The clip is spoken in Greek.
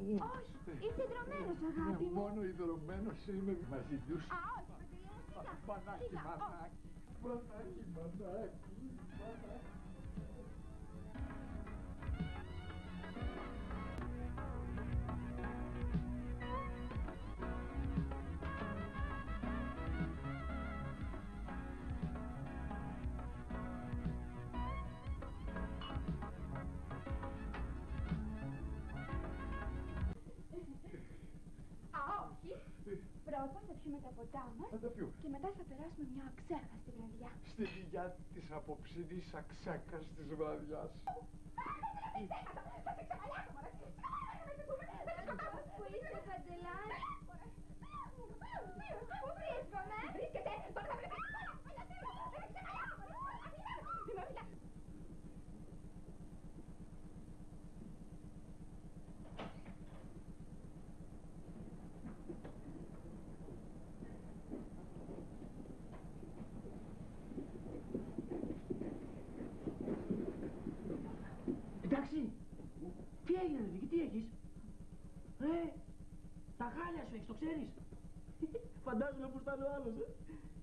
Όχι, είσαι δρομένος, αγάπη μου. Μόνο ιδρωμένος είμαι μαζί τους. Α, όχι, Παντελή μου, σιγά. Μανάκι, Σιγά, μανάκι. Μανάκι, μανάκι. Πρώτα θα πιούμε τα ποτά μας και μετά θα περάσουμε μια αξέχαστη βραδιά. Στη δουλειά της απόψινης αξέχαστης βραδιάς. Θα σε ξεχαλιάσω, μωρέ! Πού είσαι, Παντελάρη? Πού βρίσκομαι? Βρίσκεσαι! Τώρα θα πρέπει να σε ξεχαλιάσω, μωρέ! Εντάξει, τι έγινε Νίκη, τι έχεις? Τα χάλια σου έχεις, το ξέρεις? Φαντάζομαι πως ήταν ο άλλος,